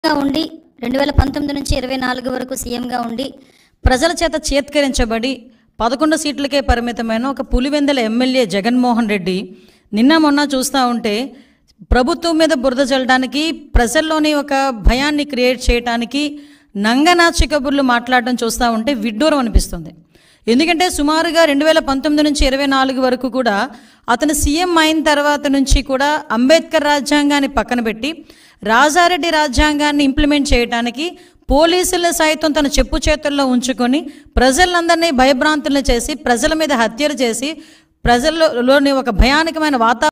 ఉండి 2019 నుంచి 24 వరకు సీఎంగా ఉండి ప్రజల చేత చేత్కరించబడి 11 సీట్లకే పరిమితమైన ఒక పులివెందుల ఎమ్మెల్యే జగన్మోహన్ రెడ్డి నిన్న మొన్న చూస్తూ ఉంటే ప్రభుత్వం మీద బురద చల్లడానికి, ప్రజల్లోని ఒక భయాన్ని క్రియేట్ చేయడానికి నంగనాచి కబుర్లు మాట్లాడడం చూస్తూ ఉంటే విడ్డూరం అనిపిస్తుంది. ఎందుకంటే సుమారుగా 2019 నుంచి 24 వరకు కూడా అతను సీఎం అయిన తర్వాత నుంచి కూడా అంబేద్కర్ రాజ్యాంగాన్ని పక్కన పెట్టి రాజారెడ్డి రాజ్యాంగాన్ని ఇంప్లిమెంట్ చేయడానికి పోలీసుల సైతం తన చెప్పు చేతుల్లో ఉంచుకొని ప్రజలందరినీ భయభ్రాంతులను చేసి ప్రజల మీద హత్యలు చేసి ప్రజల్లోని ఒక భయానకమైన వాతావరణం